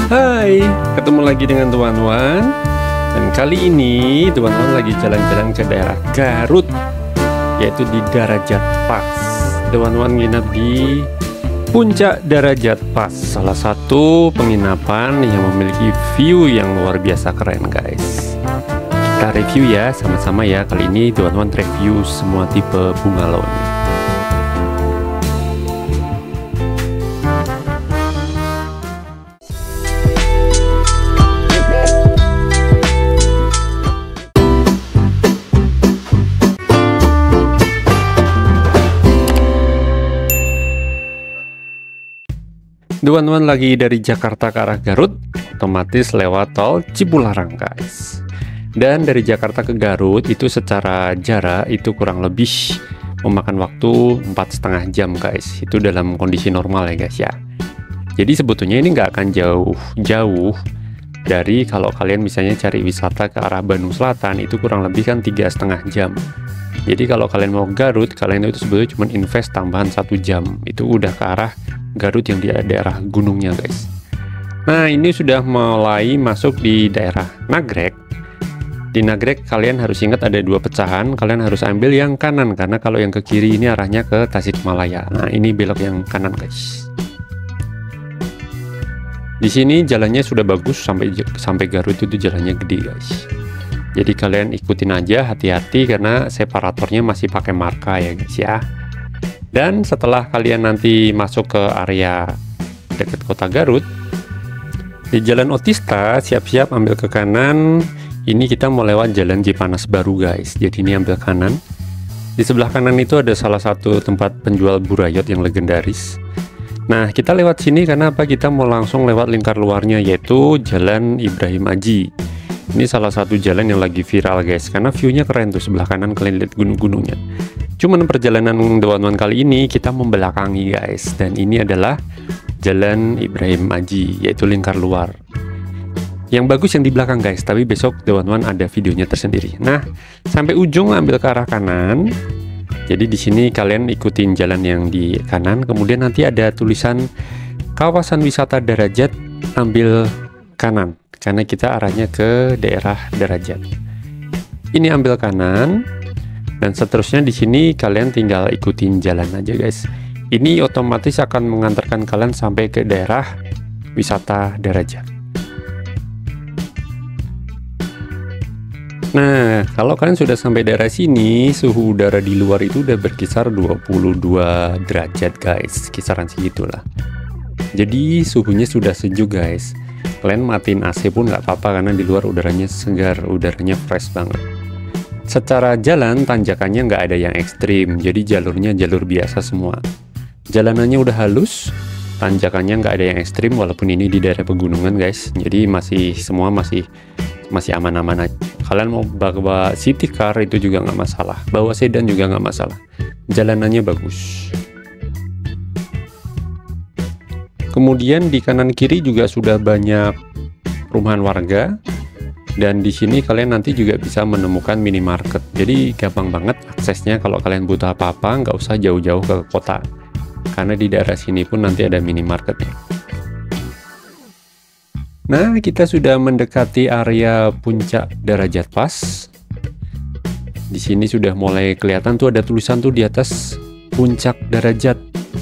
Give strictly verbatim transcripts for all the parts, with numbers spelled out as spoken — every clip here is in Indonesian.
Hai, ketemu lagi dengan Tuan Wan. Dan kali ini Tuan Wan lagi jalan-jalan ke daerah Garut, yaitu di Darajat Pass. Tuan Wan nginep di Puncak Darajat Pass, salah satu penginapan yang memiliki view yang luar biasa keren, guys. Kita review ya, sama-sama ya. Kali ini Tuan Wan review semua tipe bungalow-nya. Tuan Wan lagi dari Jakarta ke arah Garut, otomatis lewat tol Cipularang, guys. Dan dari Jakarta ke Garut itu secara jarak itu kurang lebih memakan waktu empat setengah jam, guys. Itu dalam kondisi normal ya, guys ya. Jadi sebetulnya ini nggak akan jauh-jauh dari kalau kalian misalnya cari wisata ke arah Bandung Selatan, itu kurang lebih kan tiga setengah jam. Jadi kalau kalian mau Garut, kalian itu sebetulnya cuma invest tambahan satu jam. Itu udah ke arah Garut yang di daerah gunungnya, guys. Nah, ini sudah mulai masuk di daerah Nagrek. Di Nagrek kalian harus ingat ada dua pecahan. Kalian harus ambil yang kanan, karena kalau yang ke kiri ini arahnya ke Tasikmalaya. Nah, ini belok yang kanan, guys. Di sini jalannya sudah bagus, sampai sampai Garut itu jalannya gede, guys. Jadi kalian ikutin aja, hati-hati karena separatornya masih pakai marka ya, guys ya. Dan setelah kalian nanti masuk ke area dekat kota Garut, di Jalan Otista, siap-siap ambil ke kanan. Ini kita mau lewat Jalan Cipanas Baru, guys. Jadi ini ambil kanan. Di sebelah kanan itu ada salah satu tempat penjual burayot yang legendaris. Nah, kita lewat sini karena apa? Kita mau langsung lewat lingkar luarnya, yaitu Jalan Ibrahim Aji. Ini salah satu jalan yang lagi viral, guys, karena view-nya keren tuh. Sebelah kanan kalian lihat gunung-gunungnya. Cuman perjalanan Tuan Wan kali ini kita membelakangi, guys. Dan ini adalah Jalan Ibrahim Aji, yaitu lingkar luar. Yang bagus yang di belakang, guys, tapi besok Tuan Wan ada videonya tersendiri. Nah, sampai ujung ambil ke arah kanan. Jadi di sini kalian ikutin jalan yang di kanan, kemudian nanti ada tulisan kawasan wisata Darajat, ambil kanan. Karena kita arahnya ke daerah Darajat. Ini ambil kanan, dan seterusnya di sini kalian tinggal ikutin jalan aja, guys. Ini otomatis akan mengantarkan kalian sampai ke daerah wisata Darajat. Nah, kalau kalian sudah sampai daerah sini, suhu udara di luar itu udah berkisar dua puluh dua derajat, guys. Kisaran segitulah. Jadi suhunya sudah sejuk, guys. Kalian matiin A C pun nggak apa-apa karena di luar udaranya segar, udaranya fresh banget. Secara jalan tanjakannya nggak ada yang ekstrim, jadi jalurnya jalur biasa semua. Jalanannya udah halus, tanjakannya nggak ada yang ekstrim walaupun ini di daerah pegunungan, guys. Jadi masih semua masih masih aman-aman aja. Kalian mau bawa city car itu juga nggak masalah, bawa sedan juga nggak masalah. Jalanannya bagus. Kemudian di kanan kiri juga sudah banyak perumahan warga, dan di sini kalian nanti juga bisa menemukan minimarket. Jadi gampang banget aksesnya kalau kalian butuh apa-apa, nggak usah jauh-jauh ke kota, karena di daerah sini pun nanti ada minimarketnya. Nah, kita sudah mendekati area Puncak Darajat Pass. Di sini sudah mulai kelihatan tuh ada tulisan tuh di atas Puncak Darajat.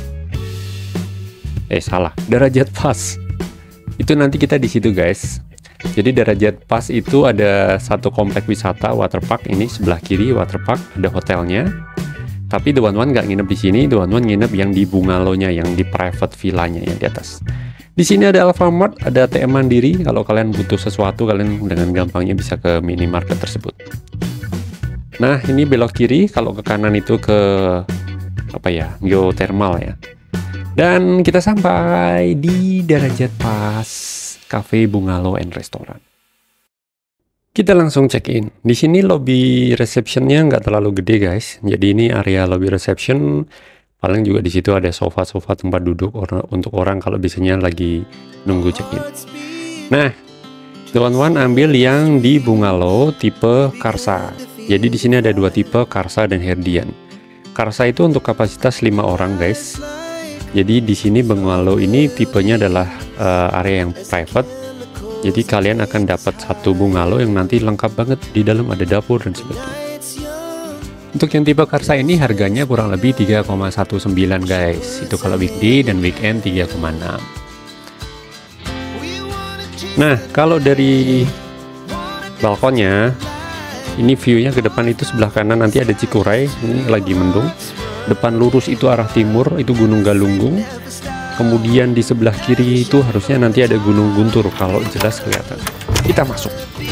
Eh salah, Darajat Pass. Itu nanti kita di situ, guys. Jadi Darajat Pass itu ada satu komplek wisata waterpark. Ini sebelah kiri waterpark, ada hotelnya. Tapi Tuan Wan nggak nginep di sini. Tuan Wan nginep yang di bungalow-nya, yang di private villanya yang di atas. Di sini ada Alfamart, ada A T M Mandiri. Kalau kalian butuh sesuatu, kalian dengan gampangnya bisa ke minimarket tersebut. Nah, ini belok kiri. Kalau ke kanan itu ke apa ya? Geothermal ya. Dan kita sampai di Darajat Pass, cafe, bungalow, and restoran. Kita langsung check-in. Di sini lobby receptionnya nggak terlalu gede, guys. Jadi ini area lobby reception. Paling juga di situ ada sofa-sofa tempat duduk or untuk orang kalau biasanya lagi nunggu check-in. Nah, Tuan Wan ambil yang di bungalow tipe Karsa. Jadi di sini ada dua tipe, Karsa dan Herdian. Karsa itu untuk kapasitas lima orang, guys. Jadi di sini bungalow ini tipenya adalah uh, area yang private. Jadi kalian akan dapat satu bungalow yang nanti lengkap banget, di dalam ada dapur dan sebagainya. Untuk yang tipe Karsa ini harganya kurang lebih tiga koma sembilan belas guys. Itu kalau weekday dan weekend tiga koma enam. Nah, kalau dari balkonnya, ini view-nya ke depan itu sebelah kanan nanti ada Cikuray, ini lagi mendung. Depan lurus itu arah timur, itu Gunung Galunggung. Kemudian di sebelah kiri itu harusnya nanti ada Gunung Guntur, kalau jelas kelihatan. Kita masuk.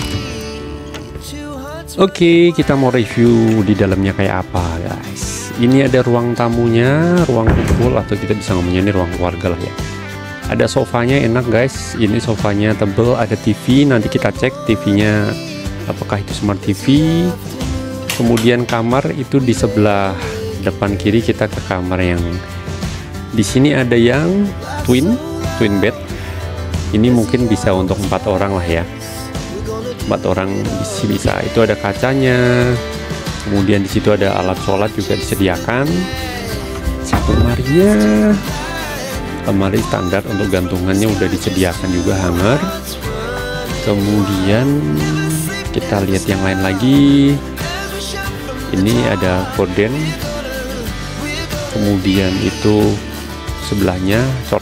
Oke, kita mau review di dalamnya kayak apa guys. Ini ada ruang tamunya, ruang kumpul, atau kita bisa ngomongnya ini ruang keluarga lah ya. Ada sofanya enak guys, ini sofanya tebel, ada T V, nanti kita cek T V-nya apakah itu smart T V. Kemudian kamar itu di sebelah depan kiri, kita ke kamar yang di sini ada yang twin, twin bed. Ini mungkin bisa untuk empat orang lah ya. Empat orang bisa, bisa. Itu ada kacanya. Kemudian di situ ada alat sholat juga disediakan. Satu lemarinya, lemari standar untuk gantungannya udah disediakan juga, hanger. Kemudian kita lihat yang lain lagi. Ini ada gorden. Kemudian itu sebelahnya short.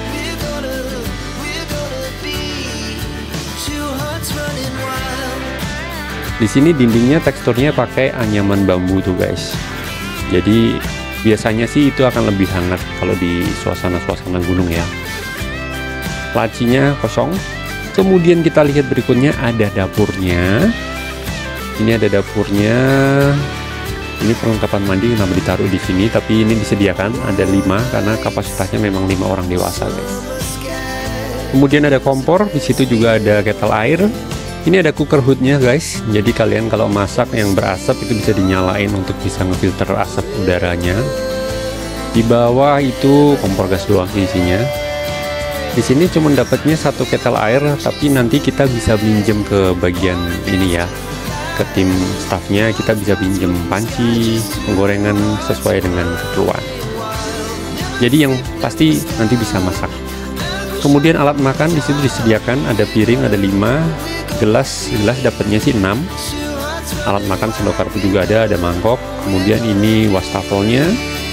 Di sini dindingnya teksturnya pakai anyaman bambu tuh guys. Jadi biasanya sih itu akan lebih hangat kalau di suasana-suasana gunung ya. Lacinya kosong. Kemudian kita lihat berikutnya ada dapurnya. Ini ada dapurnya. Ini perlengkapan mandi kenapa ditaruh di sini, tapi ini disediakan ada lima karena kapasitasnya memang lima orang dewasa guys. Kemudian ada kompor, di situ juga ada kettle air. Ini ada cooker hoodnya guys, jadi kalian kalau masak yang berasap itu bisa dinyalain untuk bisa ngefilter asap udaranya. Di bawah itu kompor gas doang isinya. Di sini cuma dapatnya satu kettle air, tapi nanti kita bisa pinjem ke bagian ini ya, ke tim staffnya kita bisa pinjem panci, penggorengan sesuai dengan keperluan. Jadi yang pasti nanti bisa masak. Kemudian alat makan di situ disediakan, ada piring ada lima, gelas gelas dapatnya sih enam. Alat makan sendok garpu juga ada, ada mangkok. Kemudian ini wastafelnya.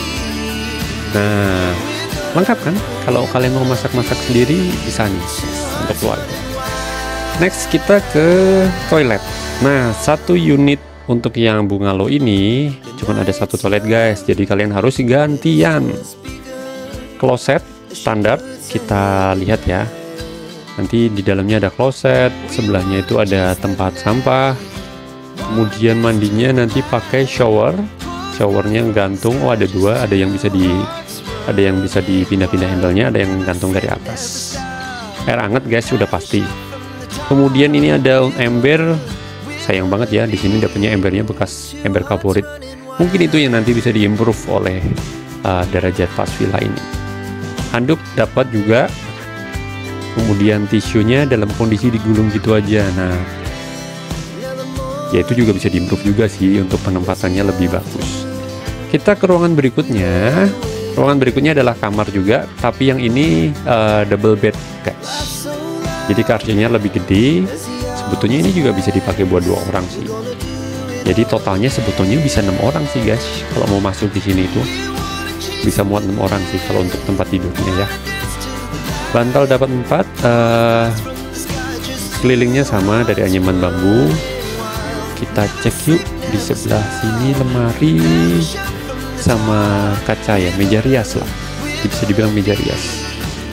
Nah, lengkap kan? Kalau kalian mau masak-masak sendiri bisa nih untuk keluarga. Next kita ke toilet. Nah, satu unit untuk yang bungalow ini cuma ada satu toilet guys, jadi kalian harus gantian. Kloset standar kita lihat ya. Nanti di dalamnya ada kloset, sebelahnya itu ada tempat sampah. Kemudian mandinya nanti pakai shower. Showernya gantung, oh ada dua, ada yang bisa di ada yang bisa dipindah-pindah handle-nya, ada yang gantung dari atas. Air hangat guys sudah pasti. Kemudian ini ada ember. Sayang banget ya, di sini dapatnya embernya bekas ember kaporit. Mungkin itu yang nanti bisa diimprove oleh uh, derajat pas villa ini. Handuk dapat juga. Kemudian tisunya dalam kondisi digulung gitu aja. Nah, ya itu juga bisa diimprove juga sih untuk penempatannya lebih bagus. Kita ke ruangan berikutnya. Ruangan berikutnya adalah kamar juga, tapi yang ini uh, double bed guys. Jadi kasurnya lebih gede. Sebetulnya ini juga bisa dipakai buat dua orang sih. Jadi totalnya sebetulnya bisa enam orang sih guys. Kalau mau masuk di sini itu bisa muat enam orang sih kalau untuk tempat tidurnya ya. Bantal dapat empat. Uh, kelilingnya sama dari anyaman bambu. Kita cek yuk di sebelah sini lemari sama kaca ya, meja rias lah. Bisa dibilang meja rias.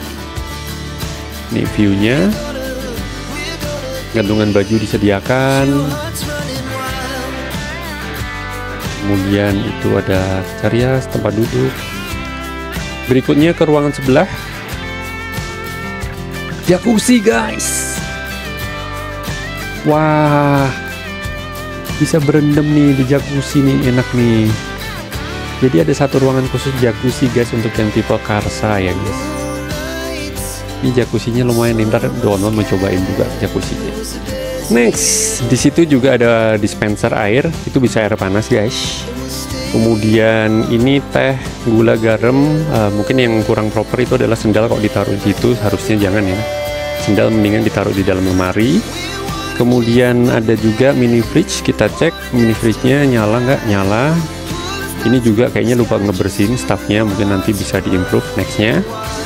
Ini view-nya. Gantungan baju disediakan. Kemudian itu ada kaca rias, tempat duduk. Berikutnya ke ruangan sebelah. Jacuzzi guys. Wah, bisa berendam nih di jacuzzi nih, enak nih. Jadi ada satu ruangan khusus jacuzzi guys untuk yang tipe Karsa ya guys. Ini jacuzzinya lumayan, ntar Dono mau cobain juga jacuzzinya. Next, di situ juga ada dispenser air, itu bisa air panas guys. Kemudian ini teh, gula, garam. Uh, mungkin yang kurang proper itu adalah sendal, kok ditaruh di situ harusnya jangan ya. Sendal mendingan ditaruh di dalam lemari. Kemudian ada juga mini fridge, kita cek mini fridge-nya nyala nggak? Nyala. Ini juga kayaknya lupa ngebersihin stuffnya, mungkin nanti bisa diimprove nextnya.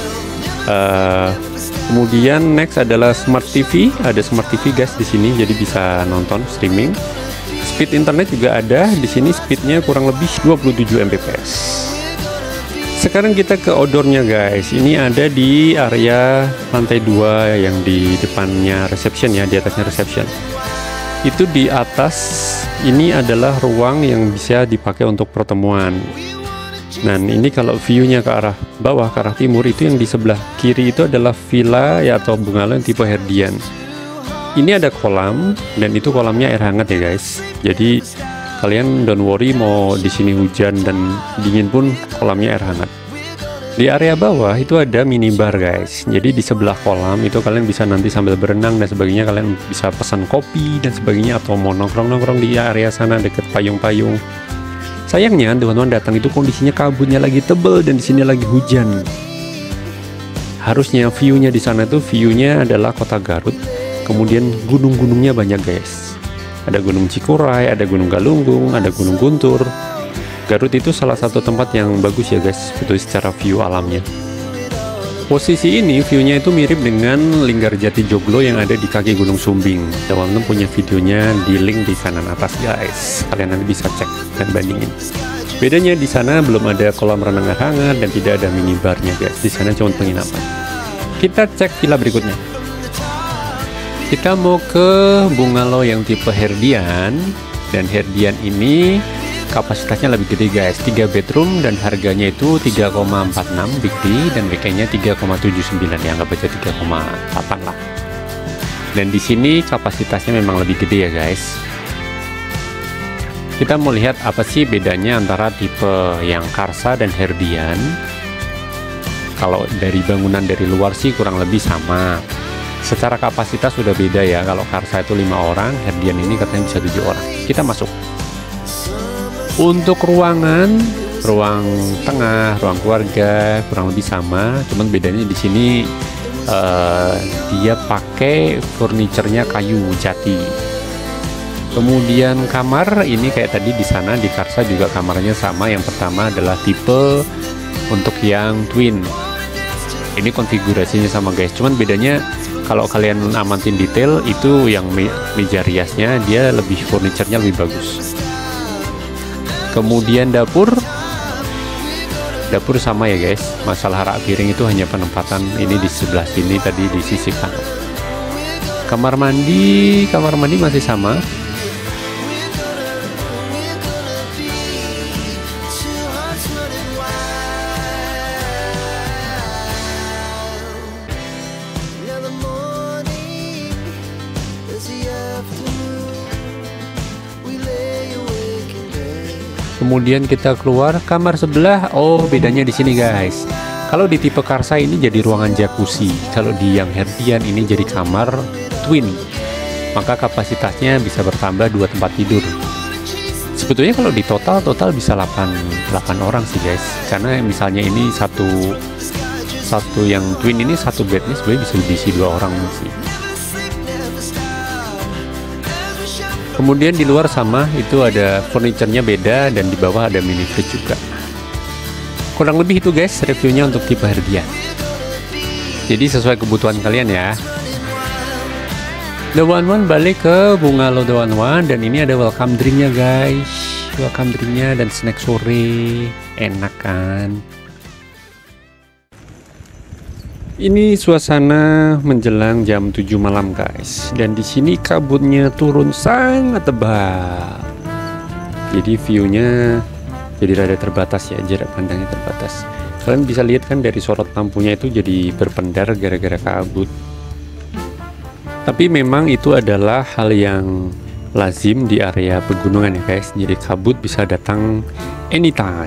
Uh, kemudian next adalah smart T V, ada smart T V guys di sini, jadi bisa nonton streaming. Speed internet juga ada di sini, speednya kurang lebih dua puluh tujuh megabit per second. Sekarang kita ke outdoornya guys. Ini ada di area lantai dua yang di depannya reception ya, di atasnya reception. Itu di atas ini adalah ruang yang bisa dipakai untuk pertemuan. Dan ini kalau view-nya ke arah bawah, ke arah timur, itu yang di sebelah kiri itu adalah villa ya atau bungalow yang tipe Herdian. Ini ada kolam dan itu kolamnya air hangat ya guys. Jadi kalian don't worry mau di sini hujan dan dingin pun kolamnya air hangat. Di area bawah itu ada minibar guys. Jadi di sebelah kolam itu kalian bisa nanti sambil berenang dan sebagainya, kalian bisa pesan kopi dan sebagainya atau mau nongkrong-nongkrong di area sana deket payung-payung. Sayangnya teman-teman datang itu kondisinya kabutnya lagi tebel dan di sini lagi hujan. Harusnya view-nya di sana tuh view-nya adalah kota Garut. Kemudian gunung-gunungnya banyak guys. Ada Gunung Cikuray, ada Gunung Galunggung, ada Gunung Guntur. Garut itu salah satu tempat yang bagus ya guys, itu secara view alamnya. Posisi ini view-nya itu mirip dengan Linggarjati Joglo yang ada di kaki Gunung Sumbing. Teman-teman punya videonya di link di kanan atas guys. Kalian nanti bisa cek dan bandingin. Bedanya di sana belum ada kolam renang air hangat dan tidak ada minibarnya guys. Di sana cuma penginapan. Kita cek villa berikutnya. Kita mau ke bungalow yang tipe Herdian, dan Herdian ini kapasitasnya lebih gede guys, tiga bedroom dan harganya itu tiga koma empat enam big D dan B K-nya tiga koma tujuh sembilan, ya nggak baca tiga koma delapan lah. Dan di sini kapasitasnya memang lebih gede ya guys. Kita mau lihat apa sih bedanya antara tipe yang Karsa dan Herdian. Kalau dari bangunan dari luar sih kurang lebih sama. Secara kapasitas sudah beda ya. Kalau Karsa itu lima orang, Herdian ini katanya bisa tujuh orang. Kita masuk. Untuk ruangan, ruang tengah, ruang keluarga kurang lebih sama. Cuman bedanya di sini uh, dia pakai furniturnya kayu jati. Kemudian kamar ini kayak tadi di sana di Karsa juga kamarnya sama. Yang pertama adalah tipe untuk yang twin. Ini konfigurasinya sama guys. Cuman bedanya kalau kalian amatin detail itu yang me meja riasnya dia lebih furniturnya lebih bagus. Kemudian dapur, dapur sama ya guys. Masalah rak piring itu hanya penempatan ini di sebelah sini tadi di sisi kanan. Kamar mandi, kamar mandi masih sama. Kemudian kita keluar kamar sebelah. Oh, bedanya di sini guys. Kalau di tipe Karsa ini jadi ruangan jacuzzi. Kalau di yang Herdian ini jadi kamar twin. Maka kapasitasnya bisa bertambah dua tempat tidur. Sebetulnya kalau di total total bisa delapan, delapan orang sih guys. Karena misalnya ini satu satu yang twin ini satu bednya sebenarnya bisa diisi dua orang sih. Kemudian di luar sama, itu ada furniturnya beda dan di bawah ada mini fridge juga. Kurang lebih itu guys reviewnya untuk tipe Herdian. Jadi sesuai kebutuhan kalian ya. The One One balik ke bungalow The One One dan ini ada welcome drinknya guys. Welcome drinknya dan snack sore, enak kan? Ini suasana menjelang jam tujuh malam guys, dan di sini kabutnya turun sangat tebal. Jadi view-nya jadi rada terbatas ya, jarak pandangnya terbatas. Kalian bisa lihat kan dari sorot lampunya itu jadi berpendar gara-gara kabut. Tapi memang itu adalah hal yang lazim di area pegunungan ya guys. Jadi kabut bisa datang anytime.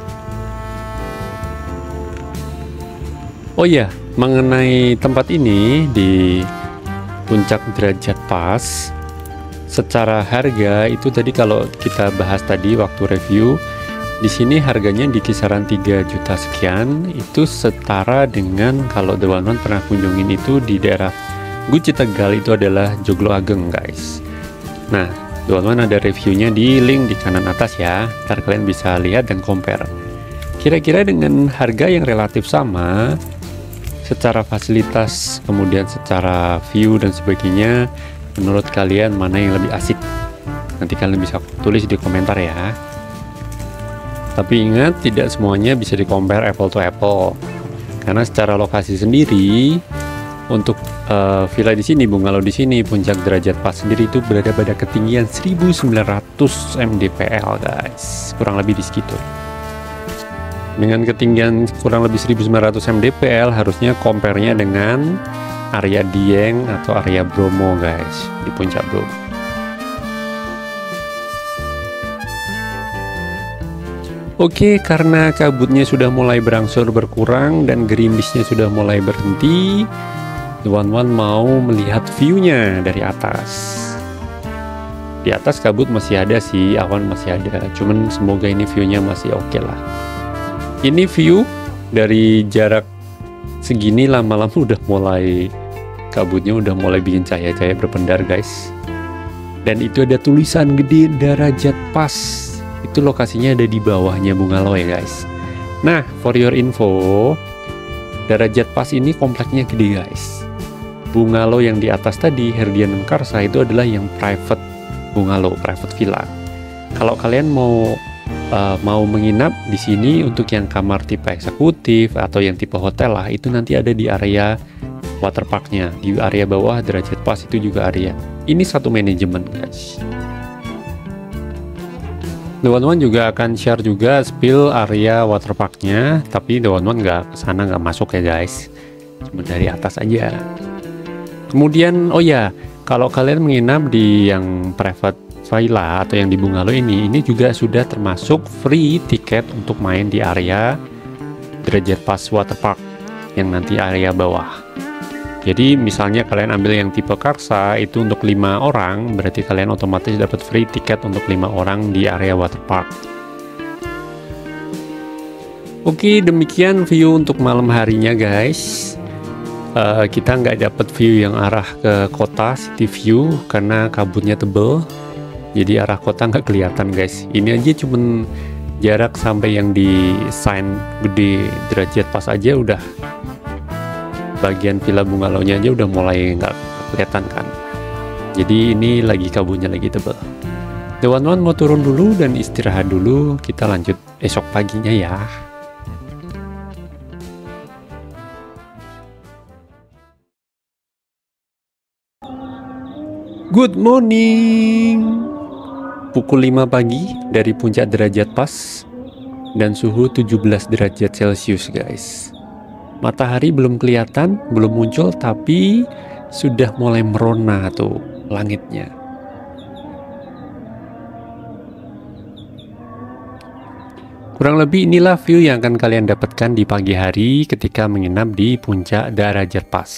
Oh iya, mengenai tempat ini di Puncak Derajat Pass, secara harga itu tadi kalau kita bahas tadi waktu review, di sini harganya di kisaran tiga juta sekian. Itu setara dengan kalau The One One pernah kunjungin itu di daerah Guci Tegal itu adalah Joglo Ageng guys. Nah teman-teman ada reviewnya di link di kanan atas ya, ntar kalian bisa lihat dan compare. Kira-kira dengan harga yang relatif sama, secara fasilitas kemudian secara view dan sebagainya, menurut kalian mana yang lebih asik? Nanti kalian bisa tulis di komentar ya. Tapi ingat, tidak semuanya bisa di compare apple to apple, karena secara lokasi sendiri untuk uh, villa di sini, bungalow di sini, Puncak Derajat Pas sendiri itu berada pada ketinggian seribu sembilan ratus mdpl guys, kurang lebih di segitu. Dengan ketinggian kurang lebih seribu sembilan ratus mdpl, harusnya compare-nya dengan area Dieng atau area Bromo guys, di Puncak Bromo. Oke, karena kabutnya sudah mulai berangsur berkurang dan gerimisnya sudah mulai berhenti, teman-teman mau melihat view-nya dari atas. Di atas kabut masih ada sih, awan masih ada, cuman semoga ini view-nya masih oke okay lah. Ini view dari jarak segini, lama-lama udah mulai kabutnya udah mulai bikin cahaya-cahaya berpendar guys. Dan itu ada tulisan gede Derajat Pas. Itu lokasinya ada di bawahnya bungalow ya guys. Nah, for your info, Derajat Pas ini kompleknya gede guys. Bungalow yang di atas tadi, Herdian Karsa, itu adalah yang private bungalow, private villa. Kalau kalian mau uh, mau menginap di sini untuk yang kamar tipe eksekutif atau yang tipe hotel lah, itu nanti ada di area waterparknya. Di area bawah Derajat Pas itu juga area. Ini satu manajemen guys. Teman-teman juga akan share juga spill area waterparknya, tapi teman-teman nggak kesana, nggak masuk ya guys, cuma dari atas aja. Kemudian oh ya, kalau kalian menginap di yang private villa atau yang di bungalow ini, ini juga sudah termasuk free tiket untuk main di area Derajat Pas Waterpark yang nanti area bawah. Jadi misalnya kalian ambil yang tipe Karsa itu untuk lima orang, berarti kalian otomatis dapat free tiket untuk lima orang di area waterpark. Oke, demikian view untuk malam harinya guys. Uh, kita nggak dapat view yang arah ke kota, city view, karena kabutnya tebel. Jadi arah kota nggak kelihatan guys. Ini aja cuman jarak sampai yang di sign gede Derajat Pas aja udah, bagian villa bungalownya aja udah mulai nggak kelihatan kan. Jadi ini lagi kabutnya lagi tebel. Teman-teman mau turun dulu dan istirahat dulu, kita lanjut esok paginya ya. Good morning. Pukul lima pagi dari Puncak Derajat Pas dan suhu tujuh belas derajat Celcius guys. Matahari belum kelihatan, belum muncul, tapi sudah mulai merona tuh langitnya. Kurang lebih inilah view yang akan kalian dapatkan di pagi hari ketika menginap di Puncak Derajat Pas.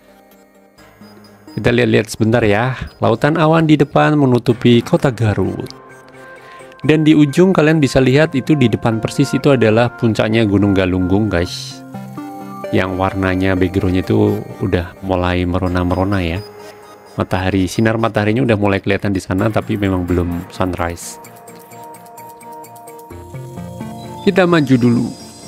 Kita lihat-lihat sebentar ya. Lautan awan di depan menutupi kota Garut. Dan di ujung kalian bisa lihat itu di depan persis itu adalah puncaknya Gunung Galunggung guys. Yang warnanya backgroundnya itu udah mulai merona-merona ya. Matahari, sinar mataharinya udah mulai kelihatan di sana, tapi memang belum sunrise. Kita maju dulu.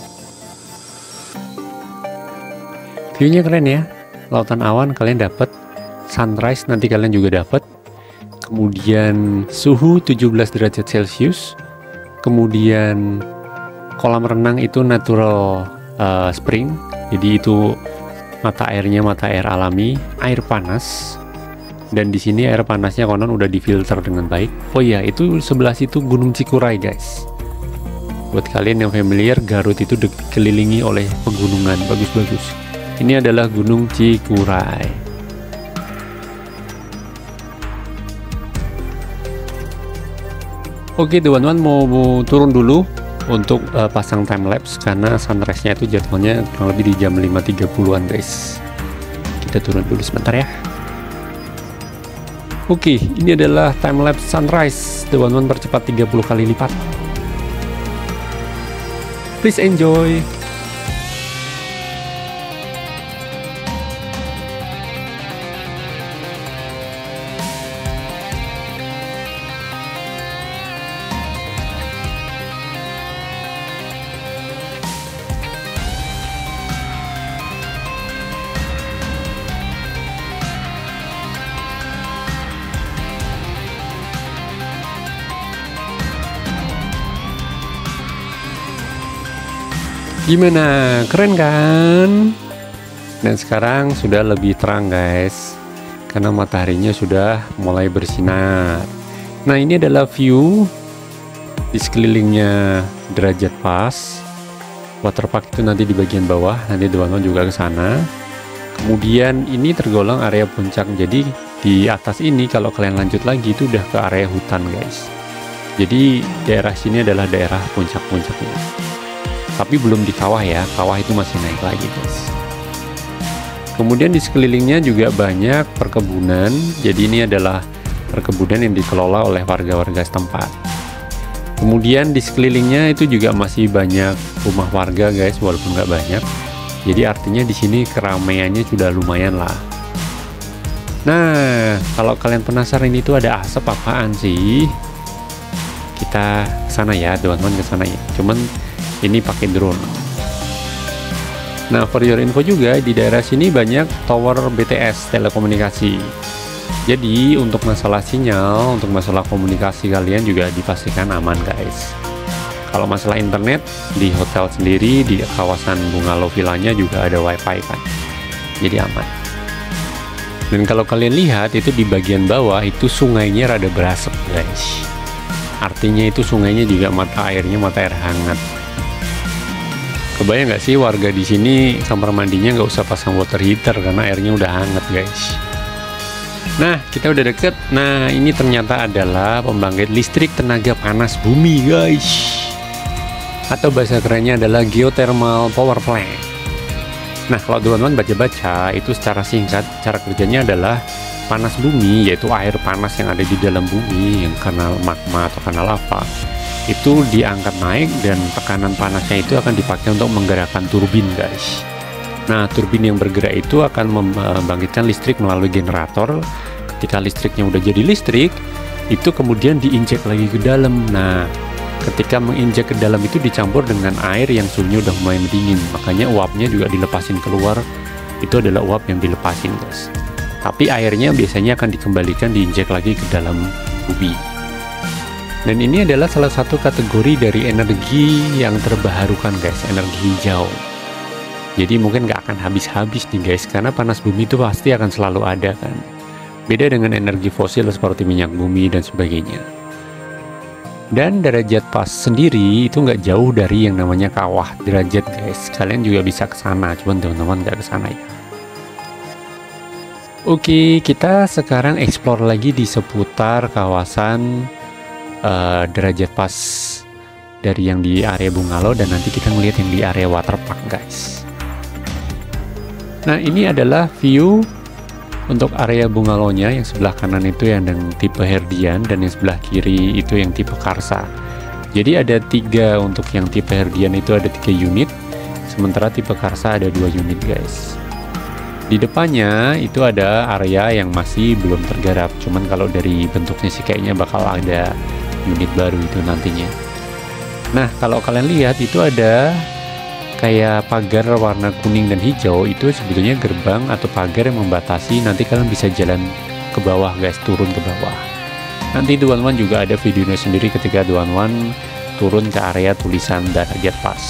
Viewnya keren ya. Lautan awan kalian dapat, sunrise nanti kalian juga dapat. Kemudian suhu tujuh belas derajat Celcius. Kemudian kolam renang itu natural uh, spring. Jadi itu mata airnya mata air alami, air panas. Dan di sini air panasnya konon udah difilter dengan baik. Oh iya, itu sebelah situ Gunung Cikuray guys. Buat kalian yang familiar, Garut itu dikelilingi oleh pegunungan bagus-bagus. Ini adalah Gunung Cikuray. Oke teman-teman, mau, mau turun dulu untuk uh, pasang time lapse karena sunrise-nya itu jadwalnya kurang lebih di jam lima tiga puluhan guys. Kita turun dulu sebentar ya. Oke, ini adalah time lapse sunrise. Teman-teman percepat tiga puluh kali lipat. Please enjoy. Gimana? Keren kan? Dan sekarang sudah lebih terang guys, karena mataharinya sudah mulai bersinar. Nah, ini adalah view di sekelilingnya derajat pas. Waterpark itu nanti di bagian bawah, nanti teman-teman juga ke sana. Kemudian ini tergolong area puncak, jadi di atas ini kalau kalian lanjut lagi itu udah ke area hutan guys. Jadi daerah sini adalah daerah puncak-puncaknya. Tapi belum di kawah ya, kawah itu masih naik lagi guys. Kemudian di sekelilingnya juga banyak perkebunan, jadi ini adalah perkebunan yang dikelola oleh warga-warga setempat. Kemudian di sekelilingnya itu juga masih banyak rumah warga guys, walaupun nggak banyak. Jadi artinya di sini keramaiannya sudah lumayan lah. Nah, kalau kalian penasaran itu ada asap apaan sih? Kita kesana ya, teman-teman kesana ya. Cuman ini pakai drone. Nah, for your info juga di daerah sini banyak tower B T S telekomunikasi. Jadi untuk masalah sinyal, untuk masalah komunikasi kalian juga dipastikan aman guys. Kalau masalah internet di hotel sendiri, di kawasan bungalow villanya juga ada wifi kan, jadi aman. Dan kalau kalian lihat itu di bagian bawah itu sungainya rada berasap guys. Artinya itu sungainya juga mata airnya mata air hangat. Kebayang nggak sih warga di sini kamar mandinya nggak usah pasang water heater karena airnya udah hangat guys. Nah, kita udah deket. Nah, ini ternyata adalah pembangkit listrik tenaga panas bumi guys, atau bahasa kerennya adalah geothermal power plant. Nah, kalau teman-teman baca-baca itu secara singkat cara kerjanya adalah panas bumi, yaitu air panas yang ada di dalam bumi yang kanal magma atau kanal lava itu diangkat naik, dan tekanan panasnya itu akan dipakai untuk menggerakkan turbin guys. Nah, turbin yang bergerak itu akan membangkitkan listrik melalui generator. Ketika listriknya udah jadi listrik, itu kemudian diinjek lagi ke dalam. Nah, ketika menginjek ke dalam itu dicampur dengan air yang suhunya udah mulai mendingin, makanya uapnya juga dilepasin keluar. Itu adalah uap yang dilepasin guys. Tapi airnya biasanya akan dikembalikan diinjek lagi ke dalam bumi. Dan ini adalah salah satu kategori dari energi yang terbarukan guys, energi hijau. Jadi mungkin nggak akan habis-habis nih guys, karena panas bumi itu pasti akan selalu ada kan. Beda dengan energi fosil seperti minyak bumi dan sebagainya. Dan derajat pas sendiri itu nggak jauh dari yang namanya kawah derajat guys. Kalian juga bisa ke sana, cuman teman-teman nggak ke sana ya. Oke, kita sekarang explore lagi di seputar kawasan Uh, derajat pas dari yang di area bungalow, dan nanti kita ngeliat yang di area waterpark guys. Nah, ini adalah view untuk area bungalownya. Yang sebelah kanan itu yang tipe Herdian, dan yang sebelah kiri itu yang tipe Karsa. Jadi ada tiga, untuk yang tipe Herdian itu ada tiga unit, sementara tipe Karsa ada dua unit guys. Di depannya itu ada area yang masih belum tergarap, cuman kalau dari bentuknya sih kayaknya bakal ada unit baru itu nantinya. Nah, kalau kalian lihat itu ada kayak pagar warna kuning dan hijau, itu sebetulnya gerbang atau pagar yang membatasi nanti kalian bisa jalan ke bawah guys, turun ke bawah. Nanti teman-teman juga ada videonya sendiri ketika teman-teman turun ke area tulisan derajat pas.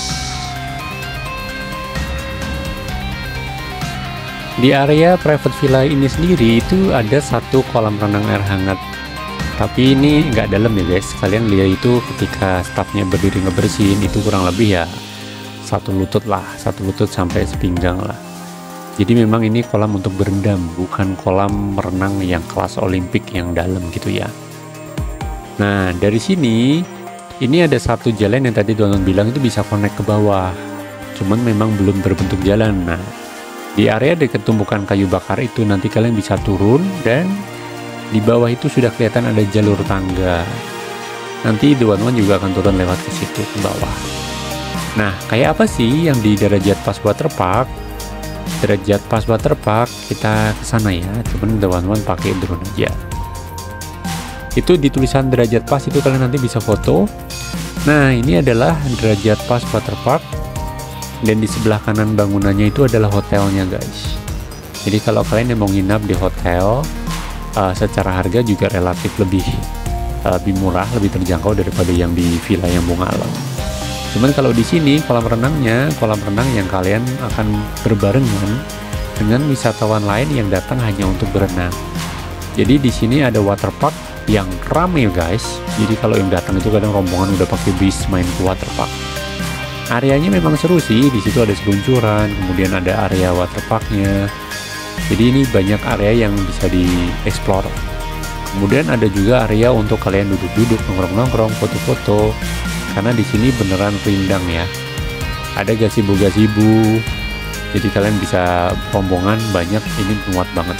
Di area private villa ini sendiri itu ada satu kolam renang air hangat. Tapi ini nggak dalam ya guys, kalian lihat itu ketika stafnya berdiri ngebersihin itu kurang lebih ya satu lutut lah, satu lutut sampai sepinggang lah. Jadi memang ini kolam untuk berendam, bukan kolam renang yang kelas olimpik yang dalam gitu ya. Nah, dari sini ini ada satu jalan yang tadi teman-teman bilang itu bisa connect ke bawah, cuman memang belum berbentuk jalan. Nah, di area dekat tumpukan kayu bakar itu nanti kalian bisa turun, dan di bawah itu sudah kelihatan ada jalur tangga. Nanti teman-teman juga akan turun lewat ke situ ke bawah. Nah, kayak apa sih yang di derajat pas waterpark? Derajat pas waterpark kita ke sana ya, cuman teman-teman pakai drone aja. Itu di tulisan derajat pas itu kalian nanti bisa foto. Nah, ini adalah derajat pas waterpark, dan di sebelah kanan bangunannya itu adalah hotelnya guys. Jadi kalau kalian yang mau nginap di hotel, Uh, secara harga juga relatif lebih uh, lebih murah, lebih terjangkau daripada yang di villa yang bungalow. Cuman kalau di sini kolam renangnya, kolam renang yang kalian akan berbarengan dengan wisatawan lain yang datang hanya untuk berenang. Jadi di sini ada waterpark yang ramai guys. Jadi kalau yang datang itu kadang rombongan udah pakai bis main ke waterpark. Areanya memang seru sih. Di situ ada seluncuran, kemudian ada area waterparknya. Jadi ini banyak area yang bisa dieksplor. Kemudian ada juga area untuk kalian duduk-duduk, nongkrong-nongkrong, foto-foto. Karena di sini beneran rindang ya. Ada gazebo-gazebo. Jadi kalian bisa rombongan banyak, ini muat banget.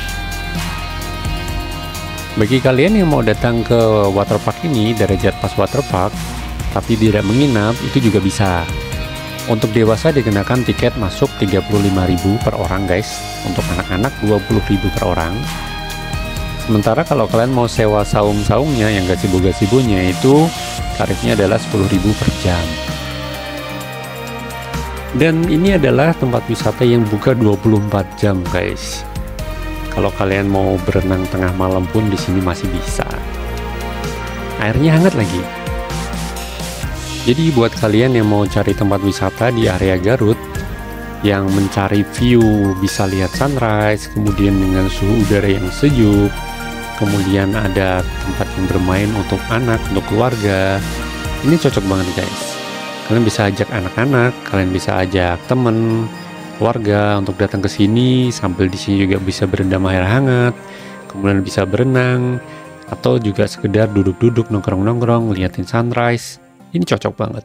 Bagi kalian yang mau datang ke waterpark ini, Darajat Pass Waterpark, tapi tidak menginap, itu juga bisa. Untuk dewasa dikenakan tiket masuk tiga puluh lima ribu per orang guys. Untuk anak-anak dua puluh ribu per orang. Sementara kalau kalian mau sewa saung-saungnya, yang gazebo-gazebonya itu tarifnya adalah sepuluh ribu per jam. Dan ini adalah tempat wisata yang buka dua puluh empat jam guys. Kalau kalian mau berenang tengah malam pun di sini masih bisa. Airnya hangat lagi. Jadi buat kalian yang mau cari tempat wisata di area Garut, yang mencari view bisa lihat sunrise, kemudian dengan suhu udara yang sejuk, kemudian ada tempat yang bermain untuk anak, untuk keluarga, ini cocok banget guys. Kalian bisa ajak anak-anak, kalian bisa ajak temen, warga untuk datang ke sini, sambil di sini juga bisa berendam air hangat, kemudian bisa berenang, atau juga sekedar duduk-duduk nongkrong-nongkrong liatin sunrise. Ini cocok banget.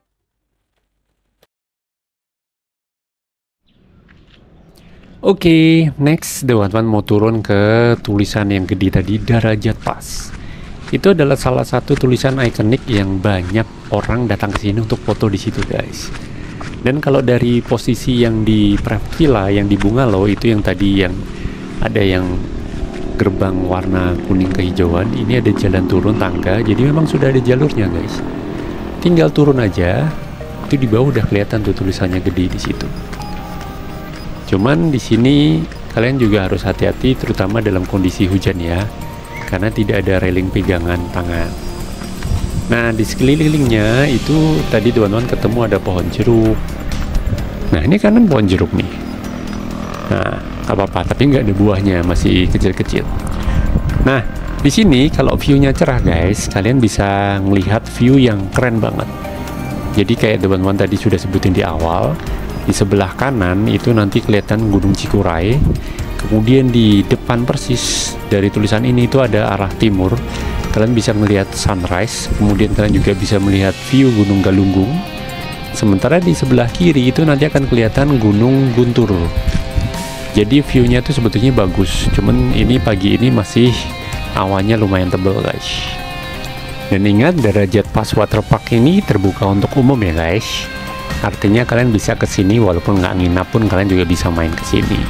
Oke, okay, next teman-teman mau turun ke tulisan yang gede tadi, Darajat Pass. Itu adalah salah satu tulisan ikonik yang banyak orang datang ke sini untuk foto di situ guys. Dan kalau dari posisi yang di private villa, yang di Bungalow itu yang tadi yang ada yang gerbang warna kuning kehijauan, ini ada jalan turun tangga. Jadi memang sudah ada jalurnya guys. Tinggal turun aja. Itu di bawah udah kelihatan tuh tulisannya gede di situ. Cuman di sini kalian juga harus hati-hati, terutama dalam kondisi hujan ya, karena tidak ada railing pegangan tangan. Nah di sekelilingnya itu tadi teman-teman ketemu ada pohon jeruk. Nah ini kanan pohon jeruk nih. Nah nggak apa-apa, tapi nggak ada buahnya, masih kecil-kecil. Nah di sini kalau view-nya cerah guys, kalian bisa melihat view yang keren banget. Jadi kayak teman-teman tadi sudah sebutin di awal, di sebelah kanan itu nanti kelihatan Gunung Cikuray. Kemudian di depan persis dari tulisan ini itu ada arah timur. Kalian bisa melihat sunrise. Kemudian kalian juga bisa melihat view Gunung Galunggung. Sementara di sebelah kiri itu nanti akan kelihatan Gunung Guntur. Jadi view-nya itu sebetulnya bagus. Cuman ini pagi ini masih awannya lumayan tebal guys. Dan ingat, Darajat Pass Waterpark ini terbuka untuk umum ya guys. Artinya kalian bisa ke sini walaupun nggak nginap pun kalian juga bisa main ke sini.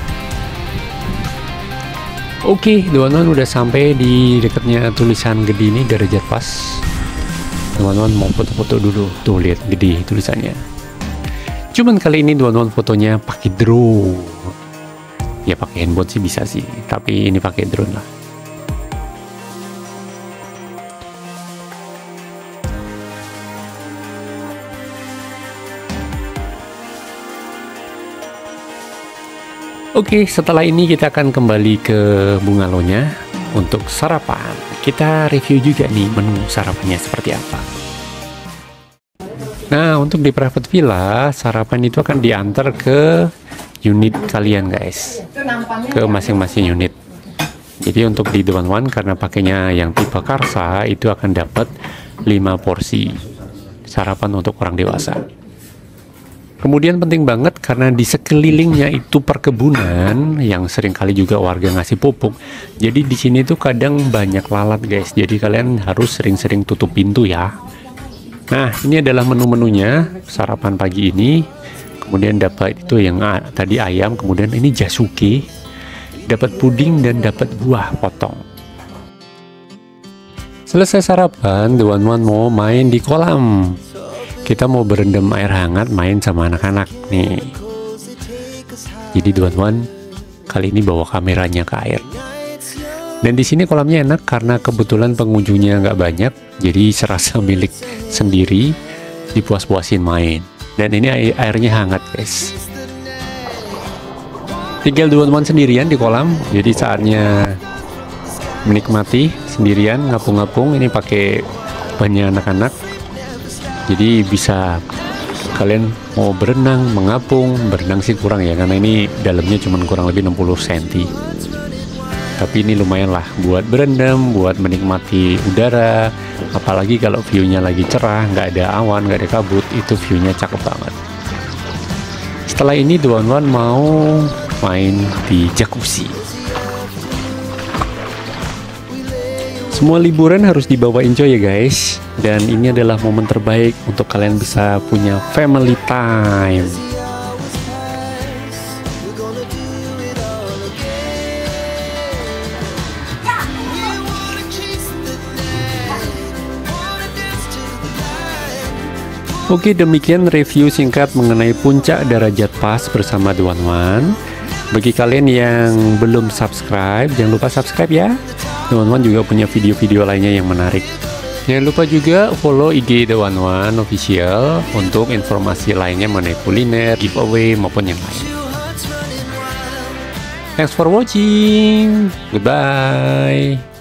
Oke, teman-teman udah sampai di dekatnya tulisan gede ini, Darajat Pass. Teman-teman mau foto-foto dulu, tuh lihat gede tulisannya. Cuman kali ini teman-teman fotonya pakai drone. Ya pakai handphone sih bisa sih, tapi ini pakai drone lah. Oke, setelah ini kita akan kembali ke Bungalow-nya untuk sarapan. Kita review juga nih menu sarapannya seperti apa. Nah, untuk di private villa, sarapan itu akan diantar ke unit kalian guys, ke masing-masing unit. Jadi untuk di Dewan One karena pakainya yang tipe Karsa, itu akan dapat lima porsi sarapan untuk orang dewasa. Kemudian penting banget karena di sekelilingnya itu perkebunan yang sering kali juga warga ngasih pupuk. Jadi di sini tuh kadang banyak lalat guys. Jadi kalian harus sering-sering tutup pintu ya. Nah ini adalah menu-menunya sarapan pagi ini. Kemudian dapat itu yang ah, tadi ayam. Kemudian ini jasuke. Dapat puding dan dapat buah potong. Selesai sarapan, The One One mau main di kolam. Kita mau berendam air hangat, main sama anak-anak nih. Jadi The One One kali ini bawa kameranya ke air. Dan di sini kolamnya enak karena kebetulan pengunjungnya nggak banyak, jadi serasa milik sendiri. dipuas-puasin main. Dan ini air airnya hangat guys. Tinggal teman-teman sendirian di kolam, jadi saatnya menikmati sendirian ngapung-ngapung. Ini pakai banyak anak-anak, jadi bisa kalian mau berenang, mengapung. Berenang sih kurang ya, karena ini dalamnya cuma kurang lebih enam puluh sentimeter. Tapi ini lumayan lah buat berendam, buat menikmati udara. Apalagi kalau view-nya lagi cerah, nggak ada awan, nggak ada kabut, itu view-nya cakep banget. Setelah ini teman-teman mau main di jacuzzi. Semua liburan harus dibawa enjoy ya guys. Dan ini adalah momen terbaik untuk kalian bisa punya family time. Oke, demikian review singkat mengenai puncak Darajat Pass bersama Dewanwan. Bagi kalian yang belum subscribe, jangan lupa subscribe ya. Dewanwan juga punya video-video lainnya yang menarik. Jangan lupa juga follow I G Dewanwan Official untuk informasi lainnya mengenai kuliner, giveaway maupun yang lain. Thanks for watching. Goodbye.